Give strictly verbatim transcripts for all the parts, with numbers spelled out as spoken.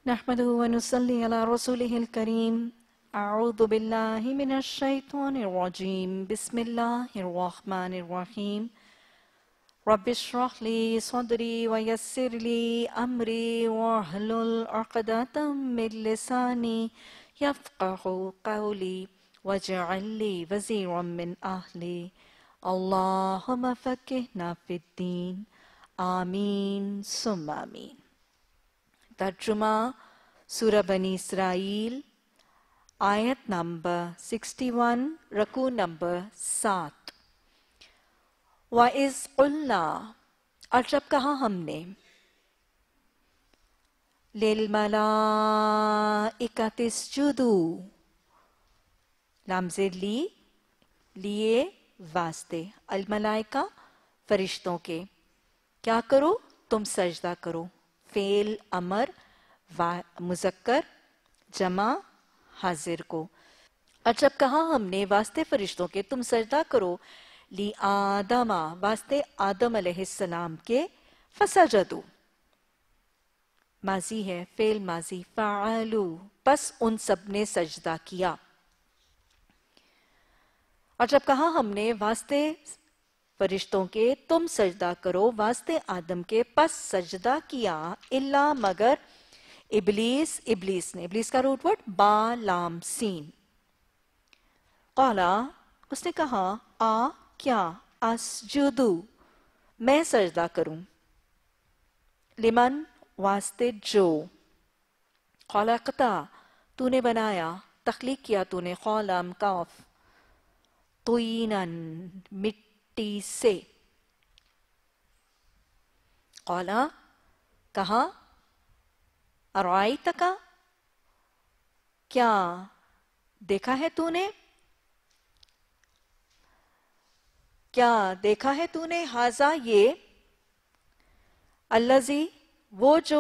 نحمده ونصلي على رسوله الكريم أعوذ بالله من الشيطان الرجيم بسم الله الرحمن الرحيم رب اشرح لي صدري ويسر لي أمري واحلل عقدة من لساني يفقه قولي واجعل لي وزيرا من أهلي اللهم فقهنا في الدين آمین ثم آمین۔ ترجمہ سورہ بنی اسرائیل آیت نمبر سکسٹی ون رکوع نمبر سات۔ وَإِذْ قُلْنَا، اور جب کہا ہم نے، لِلْمَلَائِكَةِ اسْجُدُوا، لامز لی لیے واسطے، الملائکہ فرشتوں کے، کیا کرو؟ تم سجدہ کرو۔ فعل امر مذکر جمع حاضر کو۔ اور جب کہا ہم نے واسطے فرشتوں کے تم سجدہ کرو، لی آدم، واسطے آدم علیہ السلام کے، فسجدو ماضی ہے، فعل ماضی، فعلو پس ان سب نے سجدہ کیا۔ اور جب کہا ہم نے واسطے فرشتوں کے تم سجدہ کرو، واسطے آدم کے، پس سجدہ کیا، الا مگر ابلیس، ابلیس نے، ابلیس کا روٹ ورڈ با لام سین، قالا اس نے کہا، آ کیا، اسجدو میں سجدہ کروں، لمن واسطے جو، خلقتا تو نے بنایا، تخلیق کیا تو نے، خالم کاف، طینن مٹی سے، قالا کہا، ارائیتک کیا دیکھا ہے تو نے، کیا دیکھا ہے تو نے، ہاذا یہ، الذی وہ جو،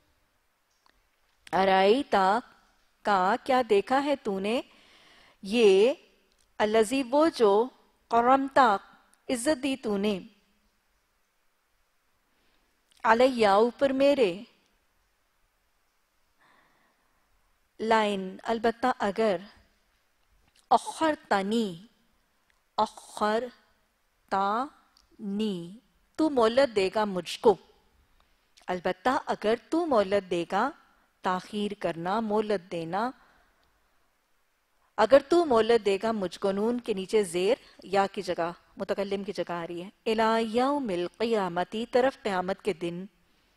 ارائیتا کا کیا دیکھا ہے تو نے، یہ، الذی وہ جو، قرمتا عزت دی تو نے، علیہ اوپر میرے، لائن البتہ اگر، اخرتنی اخرتانی تو مہلت دے گا مجھ کو، البتہ اگر تو مہلت دے گا، تاخیر کرنا مہلت دینا، اگر تو مہلت دے گا مجھ کو، نون کے نیچے زیر یا کی جگہ متکلم کی جگہ آ رہی ہے، الی یوم القیامتی طرف قیامت کے دن،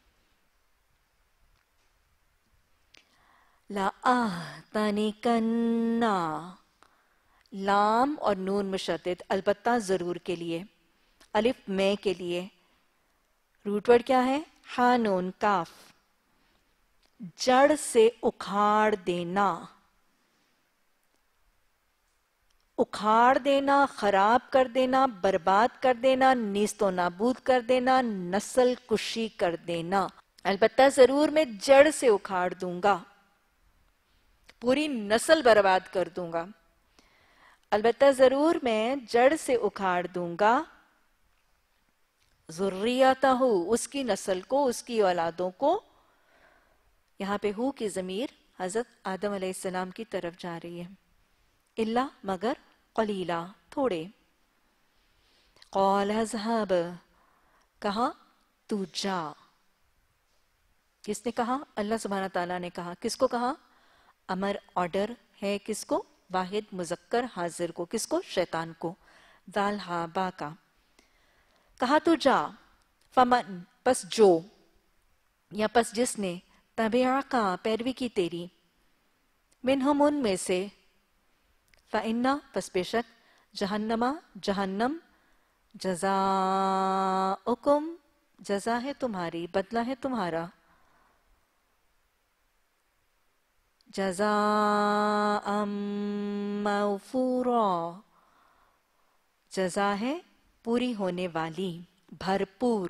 لَآتَنِكَنَّ لام اور نون مشدد، البتہ ضرور کے لیے، الف میں کے لیے، روٹ ورڈ کیا ہے، ہا نون کاف، جڑ سے اکھاڑ دینا، اکھاڑ دینا، خراب کر دینا، برباد کر دینا، نیست و نابود کر دینا، نسل کشی کر دینا، البتہ ضرور میں جڑ سے اکھاڑ دوں گا، پوری نسل برباد کر دوں گا، البتہ ضرور میں جڑ سے اکھاڑ دوں گا، ذریتہ اس کی نسل کو، اس کی اولادوں کو، یہاں پہ ہو کی ضمیر حضرت آدم علیہ السلام کی طرف جا رہی ہے، الا مگر، قلیلا تھوڑے، قال اذهب کہا تو جا، کس نے کہا؟ اللہ سبحانہ تعالیٰ نے کہا، کس کو کہا؟ امر آرڈر ہے، کس کو؟ واحد مذکر حاضر کو، کس کو؟ شیطان کو، دال ہا با کا، کہا تو جا، فمن پس جو، یا پس جس نے، تبعہ کا پیروی کی تیری، منہم ان میں سے، فَإِنَّ پس بے شک، جہنم جہنم، جزاؤکم جزا ہے تمہاری، بدلہ ہے تمہارا، جزاء موفورا جزا ہے پوری ہونے والی، بھرپور،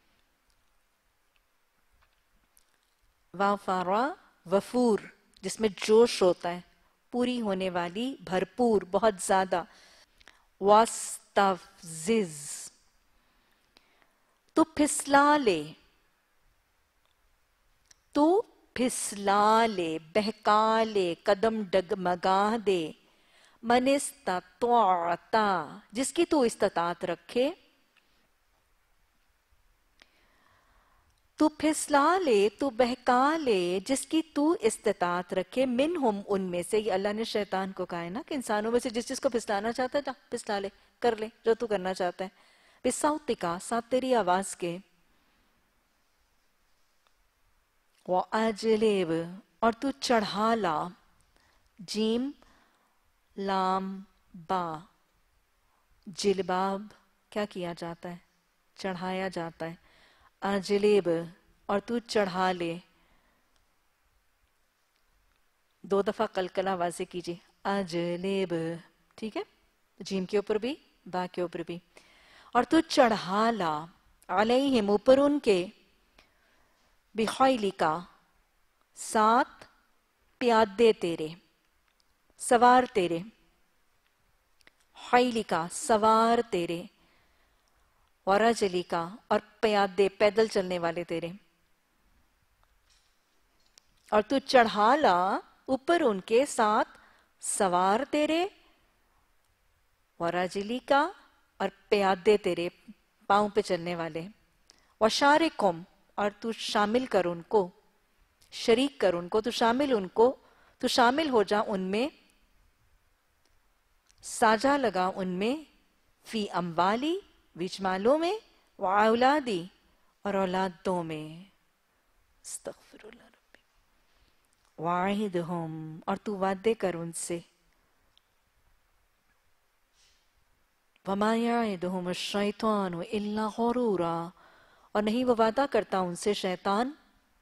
وافارا وفور جس میں جوش ہوتا ہے، پوری ہونے والی، بھرپور، بہت زیادہ، واستفزز تو پھسلا لے، تو پھسلا لے، بہکا لے، قدم ڈگمگا دے، من استطاعت، جس کی تو استطاعت رکھے، تو پھسلا لے، تو بہکا لے، جس کی تو استطاعت رکھے، منہم، ان میں سے. یہ اللہ نے شیطان کو کہا ہے نا کہ انسانوں میں سے جس جس کو پھسلانا چاہتا ہے جا پھسلا لے، کر لے جو تو کرنا چاہتا ہے. بِصَوْتِکَ، ساتھ تیری آواز کے، وَأَجْلِبْ، اور تو چڑھا لا، جیم لام با، جلباب کیا کیا جاتا ہے؟ چڑھایا جاتا ہے. اجلب، اور تو چڑھا لے، دو دفعہ قلقلہ واضح کیجئے، اجلب، ٹھیک ہے، جیم کے اوپر بھی، با کے اوپر بھی. اور تو چڑھا لا، علیہم، اوپر ان کے، بخیلک، ساتھ پیادے تیرے، سوار تیرے، خیلک، سوار تیرے، ورجلک، اور پیادے پیدل چلنے والے تیرے. اور تو چڑھا لا اوپر ان کے، ساتھ سوار تیرے، ورجلک، اور پیادے تیرے پاؤں پہ چلنے والے. وشارکہم، اور تو شامل کر ان کو، شریک کر ان کو، تو شامل ان کو، تو شامل ہو جا ان میں، ساجا لگا ان میں، فی اموالی، بیچ مالوں میں، واولادی، اور اولادوں میں. استغفر اللہ ربی. واعدہم، اور تو وعدے کر ان سے، وما یعدہم الشیطان الا غرورا، اور نہیں وہ وعدہ کرتا ان سے شیطان،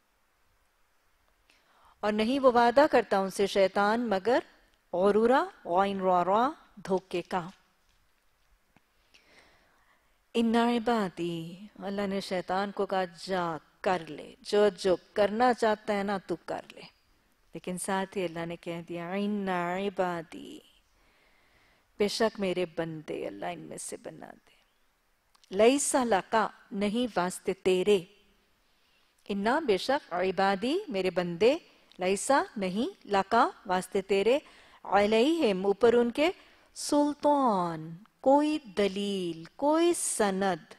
اور نہیں وہ وعدہ کرتا ان سے شیطان مگر غرورا، غین را را، دھوکے کا. ان عبادی، اللہ نے شیطان کو کہا جا کر لے، جو جو کرنا چاہتا ہے نا تو کر لے. لیکن ساتھ ہی اللہ نے کہہ دیا ان عبادی، بے شک میرے بندے، اللہ ان میں سے بنا دے. لیس لکا، نہیں واسطے تیرے، انا، بے شک، عبادی، میرے بندے، لیسا، نہیں، لکا، واسطے تیرے، علیہم، اوپر ان کے، سلطان، کوئی دلیل، کوئی سند.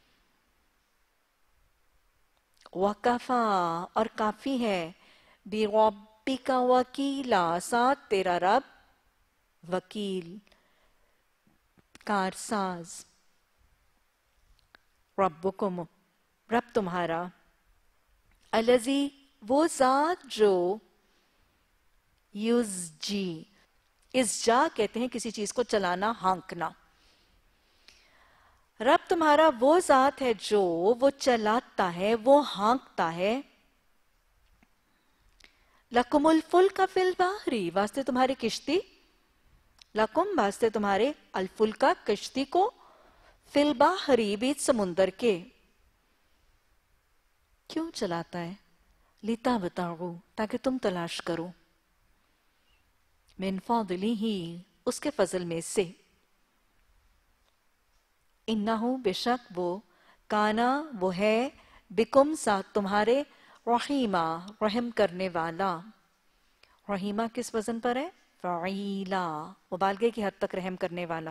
وکفا، اور کافی ہے، بربک وکیلا، ساتھ تیرا رب وکیل، کارساز. ربکم، رب تمہارا، الذی، وہ ذات جو، یزجی، ازجا کہتے ہیں کسی چیز کو چلانا، ہانکنا. رب تمہارا وہ ذات ہے جو وہ چلاتا ہے، وہ ہانکتا ہے. لکم الفلک فی البحر، واسطے تمہاری کشتی، لکم، واسطے تمہارے، الفلک، کشتی کو، فی البحر، بیچ سمندر کے. کیوں چلاتا ہے؟ لتبتغوا، تاکہ تم تلاش کرو، من فضلہ، اس کے فضل میں سے. انہو، بے شک وہ، کانا، وہ ہے، بکم، ساتھ تمہارے، رحیمہ، رحم کرنے والا. رحیمہ کس وزن پر ہے؟ فعیلا، مبالغے کی حد تک رحم کرنے والا.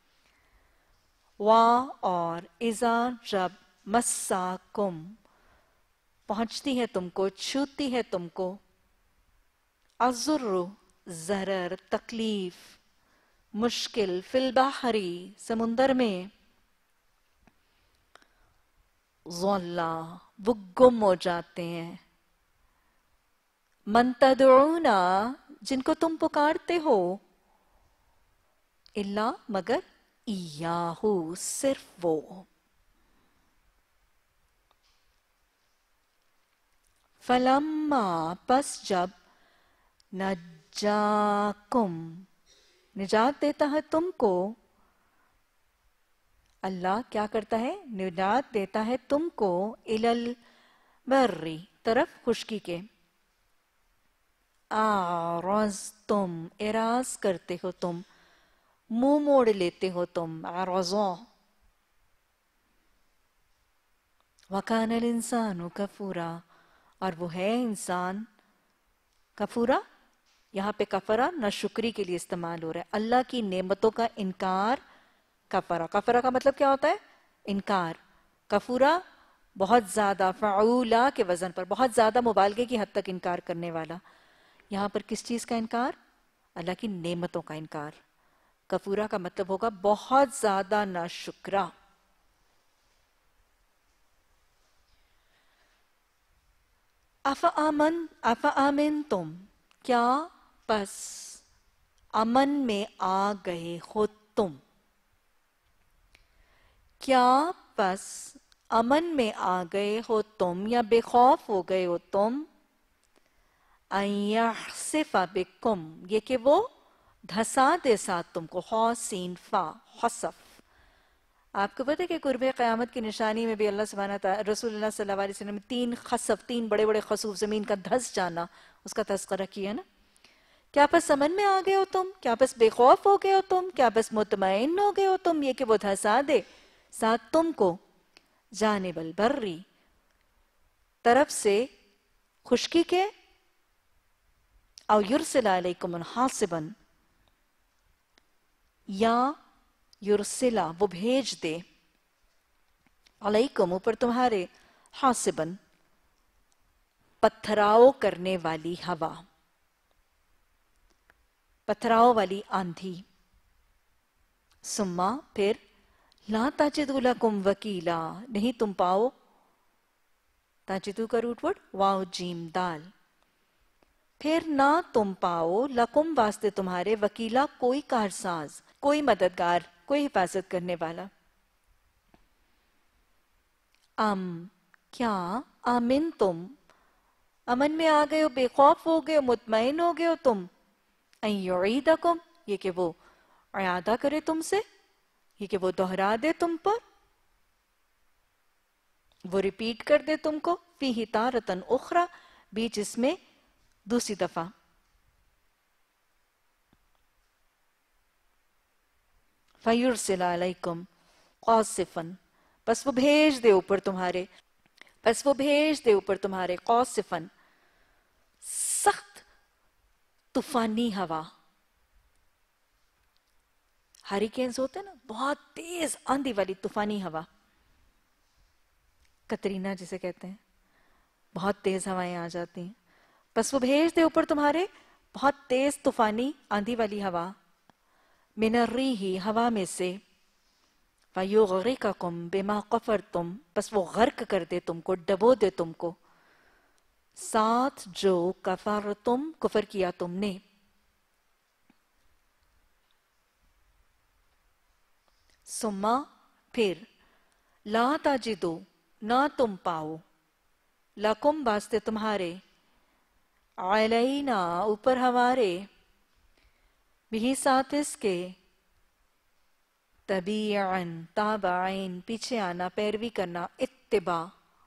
وا، اور، اذا، جب، مساکم، پہنچتی ہے تم کو، چھوتی ہے تم کو، الضر، ضرر، تکلیف، مشکل، فی البحر، سمندر میں، ضلا، وہ گم ہو جاتے ہیں، من تدعون، جن کو تم پکارتے ہو، الا، مگر، ایاہو، صرف وہ. فلما، پس جب، نجاکم، نجات دیتا ہے تم کو، اللہ کیا کرتا ہے؟ نجات دیتا ہے تم کو، الی البر، طرف خشکی کے. اعرضتم، اعراض کرتے ہو تم، منہ موڑ لیتے ہو تم، اعرضا. وَكَانَ الْإِنسَانُ كَفُورًا، اور وہ ہے انسان کفورا یہاں پہ کفرا ناشکری کے لیے استعمال ہو رہا ہے. اللہ کی نعمتوں کا انکار کفرا. کفرا کا مطلب کیا ہوتا ہے؟ انکار. کفورا بہت زیادہ، فعولا کے وزن پر، بہت زیادہ مبالغے کی حد تک انکار کرنے والا. یہاں پر کس چیز کا انکار؟ اللہ کی نعمتوں کا انکار. کفورا کا مطلب ہوگا بہت زیادہ ناشکرا. افامن افامن تم، کیا پس امن میں آ گئے ہو تم، کیا پس امن میں آ گئے ہو تم یا بے خوف ہو گئے ہو تم. ان یخسف بکم، یہ کہ وہ دھسا دے ساتھ تم کو. حسین فا خسف. آپ کو پتہ ہے کہ قرب قیامت کی نشانی میں بھی اللہ سبحانہ تعالی رسول اللہ صلی اللہ علیہ وسلم نے تین خسف، تین بڑے بڑے خسوف، زمین کا دھس جانا، اس کا تذکرہ کیا نا. کیا بس امن میں آ گئے ہو تم، کیا بس بے خوف ہو گئے ہو تم، کیا بس مطمئن ہو گئے ہو تم، یہ کہ وہ دھسا دے ساتھ تم کو جانب البری، طرف سے خشکی کے، او یرسل علیکم حاصبا، یا یرسلا وہ بھیج دے، علیکم اوپر تمہارے، حاصبا پتھراؤ کرنے والی ہوا، پتھراؤ والی آندھی. سما پھر لا تجدوا لکم وکیلا، نہیں تم پاؤ، تجدو کا روٹ ورڈ واو جیم دال، پھر نہ تم پاؤ لکم واسطے تمہارے، وکیلا کوئی کارساز، کوئی مددگار، کوئی حفاظت کرنے والا. ام کیا آمن تم، امن میں آ گئے ہو، بے خوف ہو گئے ہو، مطمئن ہو گئے ہو تم، ان یعیدکم، یہ کہ وہ اعادہ کرے تم سے، یہ کہ وہ دہرا دے تم پر، وہ ریپیٹ کر دے تم کو، فیہ تارتن اخرى، بیچ اس میں دوسری دفعہ. فیرسل علیکم قاصفا، پس وہ بھیج دے اوپر تمہارے، پس وہ بھیج دے اوپر تمہارے، قاصفا سخت طوفانی ہوا. ہریکینز ہوتے ہیں نا، بہت تیز آندھی والی طوفانی ہوا، کترینا جسے کہتے ہیں، بہت تیز ہوائیں آ جاتی ہیں. پس وہ بھیج دے اوپر تمہارے بہت تیز طوفانی آندھی والی ہوا، من الریح ہوا میں سے، فیغرقکم بما کفرتم، پس وہ غرق کر دے تم کو، ڈبو دے تم کو، ساتھ جو کفرتم کفر کیا تم نے. سما پھر لا تجدو نہ تم پاؤ، لکم واسطے تمہارے، علینا اوپر ہمارے، بھی ساتھ اس کے، تبیعن تابعین پیچھے آنا، پیروی کرنا، اتباع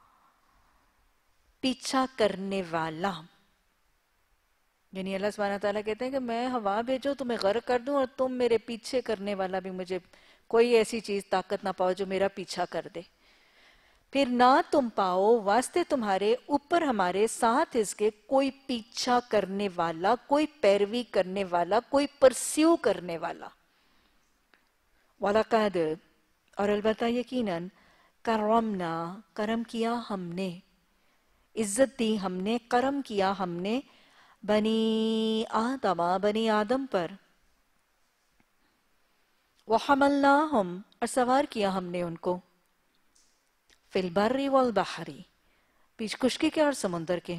پیچھا کرنے والا. یعنی اللہ سبحانہ تعالیٰ کہتے ہیں کہ میں ہوا بھیجوں تمہیں غرق کر دوں، اور تم میرے پیچھے کرنے والا بھی، مجھے کوئی ایسی چیز طاقت نہ پاؤ جو میرا پیچھا کر دے. پھر نہ تم پاؤ واسطے تمہارے، اوپر ہمارے، ساتھ اس کے کوئی پیچھا کرنے والا، کوئی پیروی کرنے والا، کوئی پرسیو کرنے والا. وَلَقَدْ اور البتہ یقیناً، کرمنا کرم کیا ہم نے، عزت دی ہم نے، کرم کیا ہم نے، بنی آدم بنی آدم پر، وَحَمَلْنَاهُمْ اور سوار کیا ہم نے ان کو، فِي الْبَرِّ وَالْبَحْرِ بیچ خشکی کے اور سمندر کے،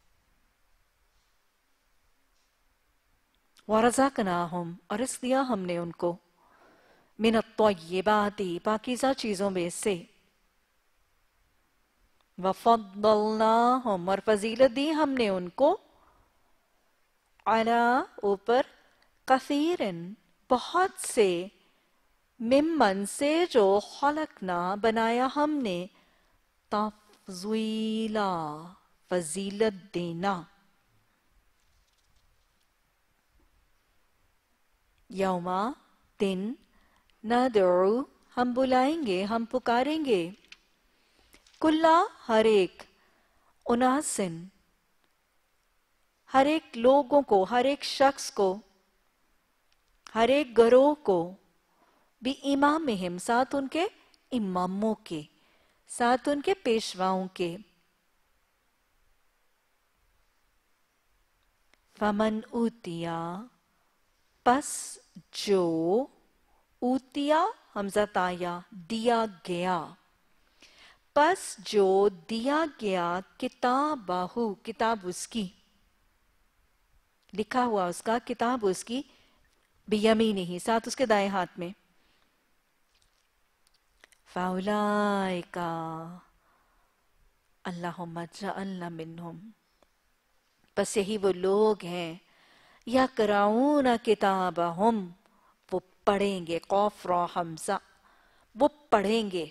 وَرَزَقْنَاهُمْ اور اس دیا ہم نے ان کو، من الطیبات پاکیزہ چیزوں میں سے، وَفَضَّلْنَاهُمْ اور فضیلت دی ہم نے ان کو، عَلَى اوپر، کثیرن بہت سے، ممن سے جو، خلقنا بنایا ہم نے، تفضیلا فضیلت دینا. یوما دن، ندعو ہم بلائیں گے، ہم پکاریں گے، کلا ہر ایک، اناسن ہر ایک لوگوں کو، ہر ایک شخص کو، ہر ایک گروہ کو، بھی امامہم ساتھ ان کے اماموں کے، ساتھ ان کے پیشواؤں کے، فمن اوتیا پس جو، اوتیا حمزہ تایا دیا گیا، پس جو دیا گیا کتابہو کتاب اس کی، لکھا ہوا اس کا، کتاب اس کی، بیمینہ ساتھ اس کے دائیں ہاتھ میں، فَأُولَئِكَ اللہم اجعلنا منہم، بس یہی وہ لوگ ہیں، یقرؤون کتابہم، وہ پڑھیں گے، قاف را حمزہ، وہ پڑھیں گے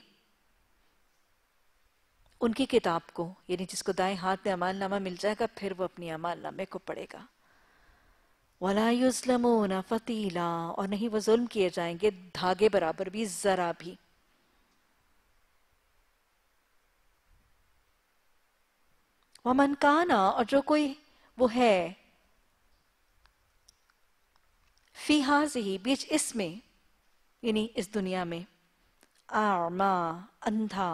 ان کی کتاب کو، یعنی جس کو دائیں ہاتھ میں اعمال نامہ مل جائے گا پھر وہ اپنی اعمال نامے کو پڑھے گا، وَلَا يُظْلَمُونَ فَتِيلًا، اور نہیں وہ ظلم کیے جائیں گے دھاگے برابر بھی، ذرا بھی۔ وَمَنْ كَانَ، اور جو کوئی وہ ہے، فی ہذہ بیچ اس میں، یعنی اس دنیا میں، اعما اندھا،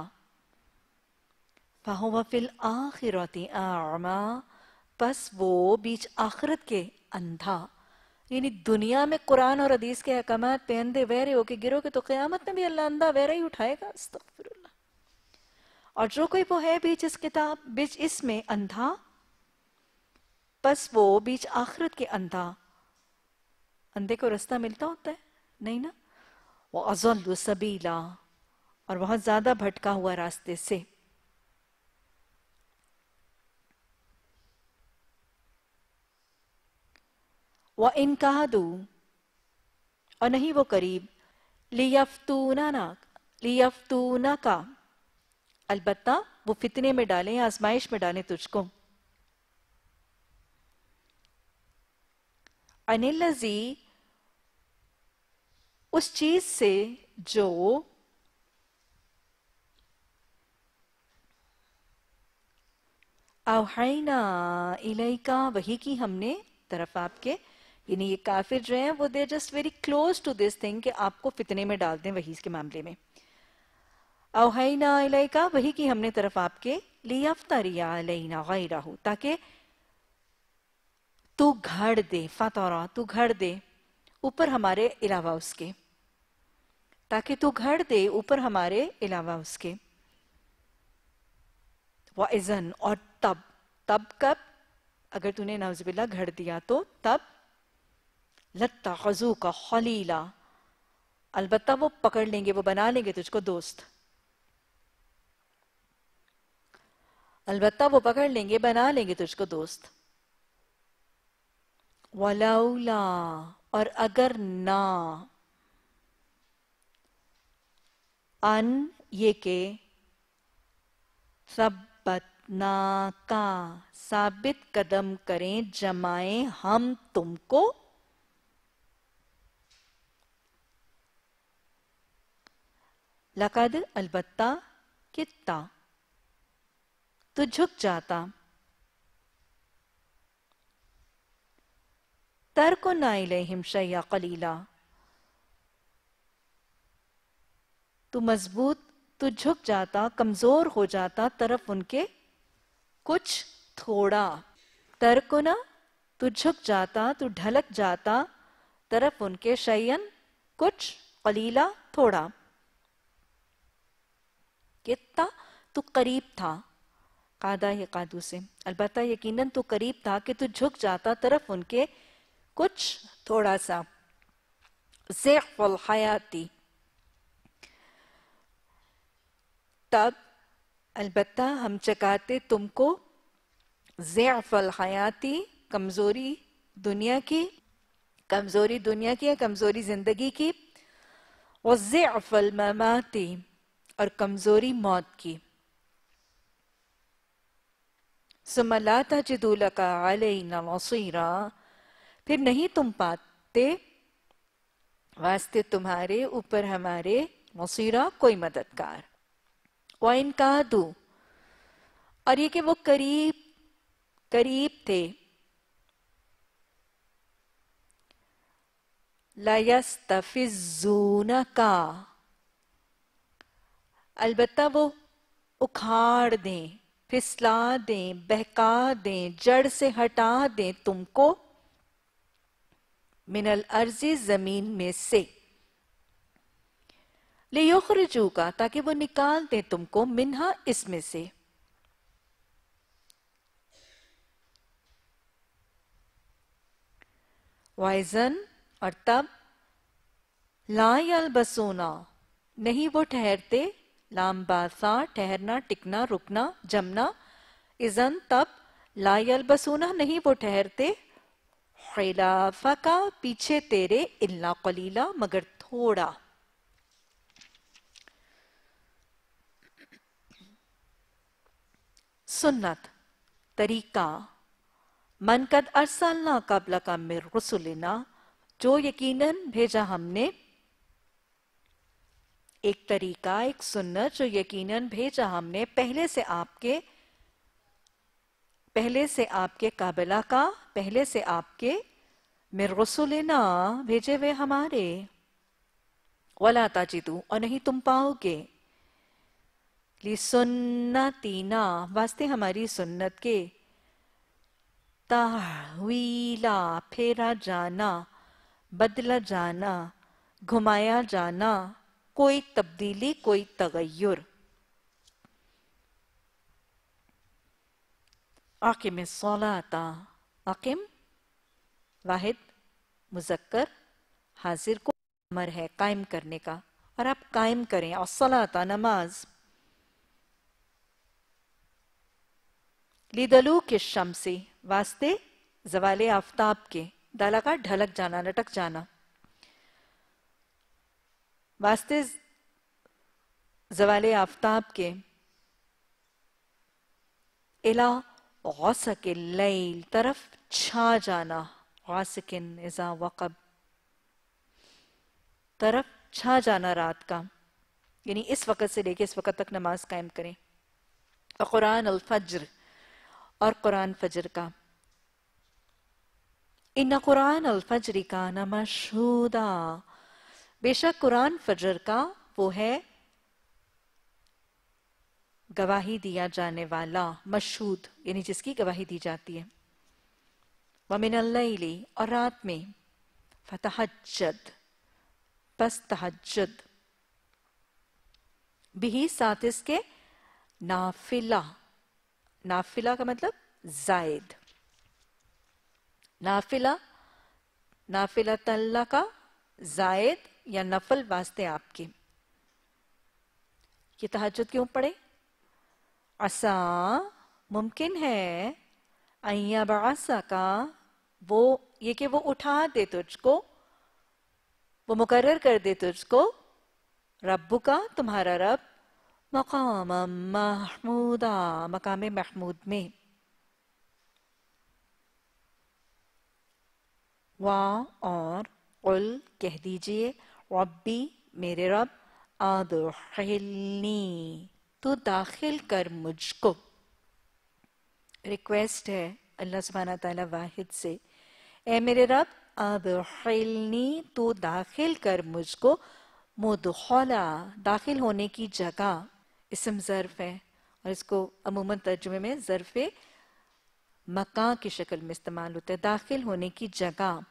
فَهُوَ فِي الْآخِرَةِ اعما، پس وہ بیچ آخرت کے اندھا، یعنی دنیا میں قرآن اور حدیث کے احکامات پہ اندھے بہرے ہو کے گرو کے تو قیامت میں بھی اللہ اندھا بہرا ہی اٹھائے گا، استغفر اللہ۔ اور جو کوئی وہ ہے بیچ اس کتاب بیچ اس میں اندھا، پس وہ بیچ آخرت کے اندھا، اندھے کو رستہ ملتا ہوتا ہے نہیں نا، وَأَضَلُّ سَبِيلًا، اور بہت زیادہ بھٹکا ہوا راستے سے۔ وَإِن كَادُوا، اور نہیں وہ قریب، لِيَفْتُونَنَا لِيَفْتُونَكَ، البتہ وہ فتنے میں ڈالیں، آزمائش میں ڈالیں تجھ کو، عَنِ الَّذِي، اس چیز سے جو، اوحینا الیکا، وحی کی ہم نے طرف آپ کے، یعنی یہ کافر جو ہیں وہ they just very close to this thing کہ آپ کو فتنے میں ڈال دیں وحی کے معاملے میں۔ اوحینا الیکا، وحی کی ہم نے طرف آپ کے، لیفتری علینا غیرہ، تاکہ تو گھڑ دے، فاتورا تو گھڑ دے اوپر ہمارے علاوہ اس کے، تاکہ تو گھڑ دے اوپر ہمارے علاوہ اس کے، وَإِذَن، اور تب، تب کب، اگر تو نے نعوذ باللہ گھڑ دیا تو تب، لَاتَّخَذُوكَ خَلِيلًا، البتہ وہ پکڑ لیں گے، وہ بنا لیں گے تجھ کو دوست، البتہ وہ پکڑ لیں گے، بنا لیں گے تجھ کو دوست، وَلَوْلَا، اور اگر نہ، ان یہ کہ، ثبتناکا، ثابت قدم کریں، جمائیں ہم تم کو، لقد، البتہ، کتا، تو جھک جاتا، ترکنا الیہم شیئا قلیلا، تو مضبوط، تو جھک جاتا، کمزور ہو جاتا طرف ان کے کچھ تھوڑا، ترکنا، تو جھک جاتا، تو ڈھلک جاتا طرف ان کے، شیئن کچھ، قلیلا تھوڑا، کتا تو قریب تھا، قادہ یہ قادو سے، البتہ یقیناً تو قریب تھا کہ تو جھک جاتا طرف ان کے کچھ تھوڑا سا، ضعف الحیاتی، تب البتہ ہم چکاتے تم کو، ضعف الحیاتی، کمزوری دنیا کی، کمزوری دنیا کی، کمزوری زندگی کی، وضعف المماتی، اور کمزوری موت کی، ثم لا تجدوا لك علینا نصیرا، پھر نہیں تم پاتے واسطے تمہارے اوپر ہمارے، نصیرا کوئی مددگار، وَإِن كَادُوا، اور یہ کہ وہ قریب قریب تھے، लयस्तफिज़ूनका, अलबत्ता वो उखाड़ दें, फिसला दें, बहका दें, जड़ से हटा दें तुमको, मिनल अर्जी जमीन में से, लियुखरिजूका ताकि वो निकाल दें तुमको, मिन्हा इसमें से। वाइजन और तब, ला यलबसूना नहीं वो ठहरते, लामबासा ठहरना, टिकना, रुकना, जमना, इजन तब, ला यलबसूना नहीं वो ठहरते, खिलाफका पीछे तेरे, इल्ला कलीला मगर थोड़ा। सुन्नत तरीका, मन कद अरसलना कबला का मिर रसुलिना, जो यकीनन भेजा हमने, एक तरीका, एक सुन्नत जो यकीनन भेजा हमने पहले से आपके, पहले से आपके काबिला का, पहले से आपके, मिर रसुलिना भेजे हुए हमारे, वला ताजिदू और नहीं तुम पाओगे, ली सुन्नतीना वास्ते हमारी सुन्नत के, ताहवीला फेरा जाना, बदला जाना, घुमाया जाना, कोई तब्दीली, कोई तगय्युर। आकिम सलाता, आकिम वाहिद मुजक्कर हाजिर को अमर है कायम करने का, और आप कायम करें, और सलाता नमाज, लिदलू के शम्सी वास्ते जवाले आफ्ताब के, दाला का ढलक जाना, लटक जाना, वास्ते जवाले आफ्ताब के, इला गौसके लैल तरफ छा जाना, गौसकिन इज़ा वक़ब तरफ छा जाना रात का, यानी इस वक़्त से लेके इस वक़्त तक नमाज कायम करें। और कुरान अल फज्र और कुरान फजर का, इन्ना कुरान अल फज्र का न मशहूदा, बेशक कुरान फजर का वो है गवाही दिया जाने वाला, मशहूद यानी जिसकी गवाही दी जाती है। वमिनल लैली और रात में, फतहज्जद बस तहज्जुद, बिही साथ इसके, नाफिला, नाफिला का मतलब जायद, नाफिला, नाफिला तल्ला का जायद या नफल वास्ते आपके। ये तहज्जुद क्यों पढ़े? असा मुमकिन है, अय्या बासा का वो ये कि वो उठा दे तुझको, वो मुकर्रर कर दे तुझको, रब्बु का तुम्हारा रब, मकाम महमूदा मकाम महमूद में, वाह और कुल कह दीजिए, रब्बी मेरे रब, अदखिलनी तू दाखिल कर मुझको। रिक्वेस्ट है अल्लाह सुब्हानहू तआला वाहिद से, ए मेरे रब अदखिलनी तू दाखिल कर मुझको, मुदखला दाखिल होने की जगह, इसम ज़र्फ है और इसको अमूमन तर्जुमे में ज़र्फ़े मकां की शक्ल में इस्तेमाल होता है, दाखिल होने की जगह।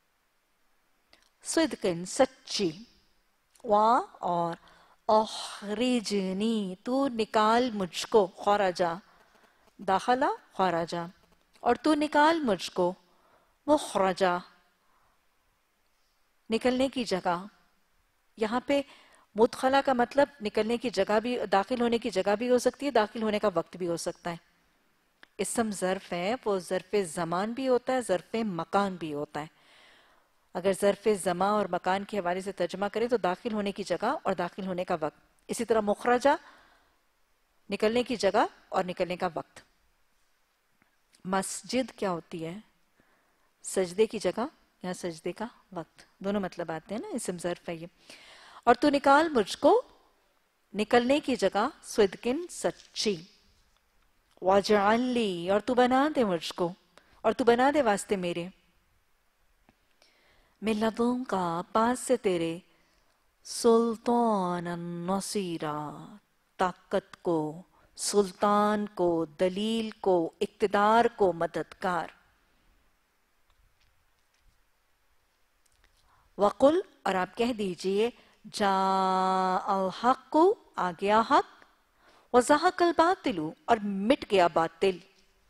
सिद्क़न सच्ची, वा और अखरिजनी तू निकाल मुझको, खरजा दाखला खरजा, और तू निकाल मुझको, मुखरजा निकलने की जगह। यहाँ पे मुदखला का मतलब निकलने की जगह भी, दाखिल होने की जगह भी हो सकती है, दाखिल होने का वक्त भी हो सकता है। इसम ज़र्फ है, वो ज़र्फ़े ज़मान भी होता है, ज़र्फ़े मकान भी होता है। अगर ज़र्फ़े ज़मा और मकान के हवाले से तर्जुमा करें तो दाखिल होने की जगह और दाखिल होने का वक्त। इसी तरह मुखरजा निकलने की जगह और निकलने का वक्त। मस्जिद क्या होती है? सजदे की जगह या सजदे का वक्त, दोनों मतलब आते हैं ना, इसम ज़र्फ है ये। और तू निकाल मुझको, निकलने की जगह, सिद्किन सच्ची, वजअली और तू बना दे मुझको, और तू बना दे वास्ते मेरे, मैं लदूंगा पास से तेरे सुल्तान नसीरा, ताकत को, सुल्तान को, दलील को, इक्तदार को, मददगार। वकुल, और आप कह दीजिए जा अल हक, आ गया हक, वज़हक़ल बातिलु, और मिट गया बातिल।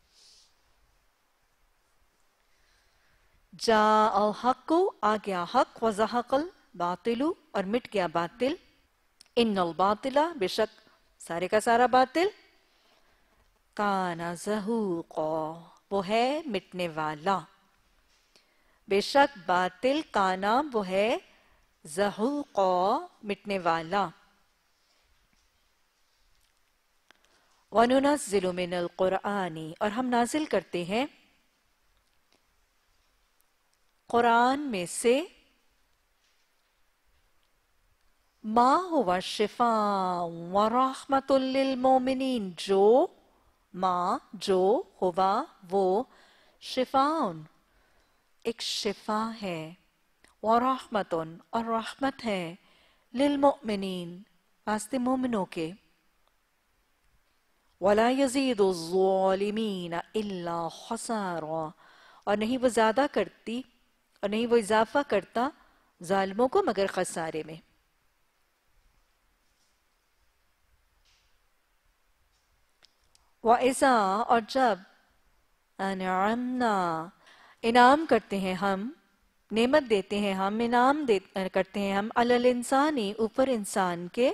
जा अल हक, आ गया हक, वज़हक़ल बातिलु, और मिट गया बातिल। इन्नल बातिला, बेशक सारे का सारा बातिल, काना ज़हूक़ा, वो है मिटने वाला। बेशक बातिल काना, वो है ज़हूक़ा, मिटने वाला। वनुनज़्ज़िलु मिनल क़ुरआनी, और हम नाजिल करते हैं कुरान में से मा हुवा शिफा व रहमतुल लिल मोमिनीन, जो मा, जो हुवा, वो, शिफाउन, एक शिफा है, व रहमतुन, और रहमत है, लिल मोमिनीन, वास्ते मोमिनों के। वला यज़ीदु ज़ालिमीन इल्ला खसारा, और नहीं वो ज्यादा करती और नहीं वो इजाफा करता जालिमों को मगर खसारे में। वइज़ा, और जब, अनअमना, इनाम करते हैं हम, नेमत देते हैं हम, इनाम दे करते हैं हम, अलल इंसानी, ऊपर इंसान के,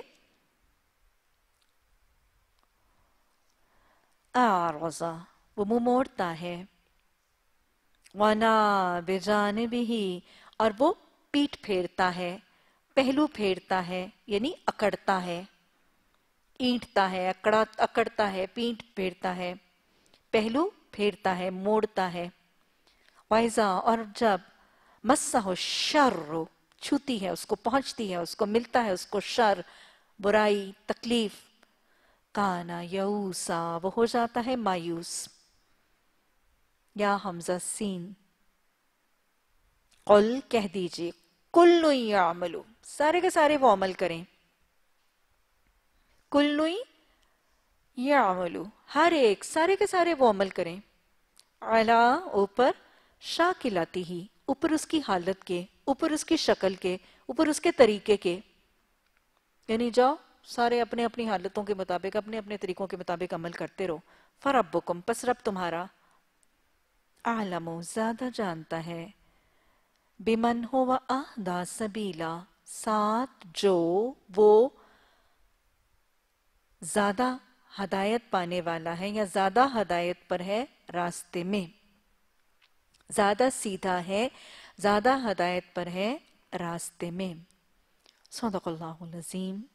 आरज़ा, वो मुंह मोड़ता है, वना बिजानिबिही, और वो पीठ फेरता है, पहलू फेरता है, यानी अकड़ता है, ईंटता है, अकड़ा अकड़ता है, पीठ फेरता है, पहलू फेरता है, मोड़ता है। वाइजा, और जब, मस्सहु शर्रु, छूती है उसको, पहुंचती है उसको, मिलता है उसको शर, बुराई, तकलीफ, काना यऊसा, वो हो जाता है मायूस। या हमजा सीन। कुल, कह दीजिए, कुल्लु यामलु, सारे के सारे वो अमल करें, कुल्लु यामलु, हर एक, सारे के सारे वो अमल करें, अला, ऊपर, शाकिलाती ही, ऊपर उसकी हालत के, ऊपर उसकी शक्ल के, ऊपर उसके तरीके के, यानी जाओ सारे अपने अपनी हालतों के मुताबिक, अपने अपने तरीकों के मुताबिक अमल करते रहो। फरब्बुकुम, पस रब तुम्हारा, आलमो, ज्यादा जानता है, बिमन हुवा अहदा सबीला, साथ जो वो ज्यादा हदायत पाने वाला है या ज्यादा हदायत पर है रास्ते में, ज्यादा सीधा है, ज्यादा हदायत पर है रास्ते में। सदक़ल्लाहुल अज़ीम।